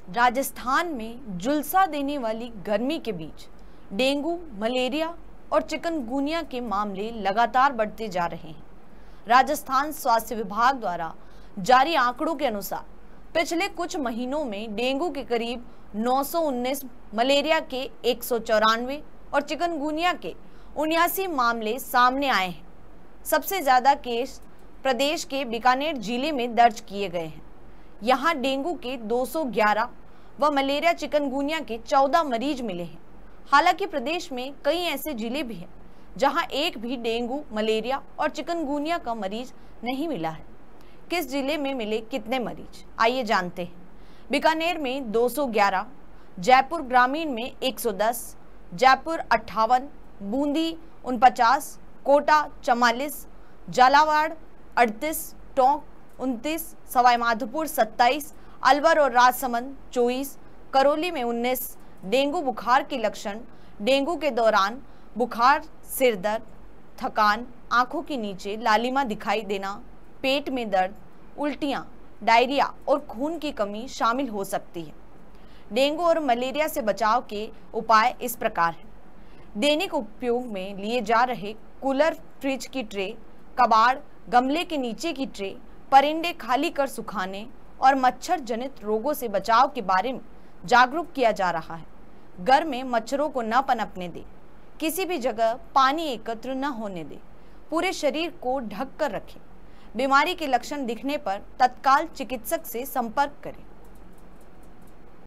राजस्थान में झुलसा देने वाली गर्मी के बीच डेंगू, मलेरिया और चिकनगुनिया के मामले लगातार बढ़ते जा रहे हैं। राजस्थान स्वास्थ्य विभाग द्वारा जारी आंकड़ों के अनुसार पिछले कुछ महीनों में डेंगू के करीब 919, मलेरिया के 194 और चिकनगुनिया के 79 मामले सामने आए हैं। सबसे ज्यादा केस प्रदेश के बीकानेर जिले में दर्ज किए गए हैं। यहां डेंगू के 211 व मलेरिया चिकनगुनिया के 14 मरीज मिले हैं। हालांकि प्रदेश में कई ऐसे जिले भी हैं जहां एक भी डेंगू, मलेरिया और चिकनगुनिया का मरीज नहीं मिला है। किस जिले में मिले कितने मरीज, आइए जानते हैं। बीकानेर में 211, जयपुर ग्रामीण में 110, जयपुर 58, बूंदी 49, कोटा 44, झालावाड़ 38, टोंक 29, सवाई माधोपुर 27, अलवर और राजसमंद 24, करौली में 19। डेंगू बुखार के लक्षण: डेंगू के दौरान बुखार, सिर दर्द, थकान, आंखों के नीचे लालिमा दिखाई देना, पेट में दर्द, उल्टियां, डायरिया और खून की कमी शामिल हो सकती है। डेंगू और मलेरिया से बचाव के उपाय इस प्रकार हैं। दैनिक उपयोग में लिए जा रहे कूलर, फ्रिज की ट्रे, कबाड़, गमले के नीचे की ट्रे, परिंदे खाली कर सुखाने और मच्छर जनित रोगों से बचाव के बारे में जागरूक किया जा रहा है। घर में मच्छरों को न पनपने दें। किसी भी जगह पानी एकत्र न होने दें। पूरे शरीर को ढक कर रखें। बीमारी के लक्षण दिखने पर तत्काल चिकित्सक से संपर्क करें।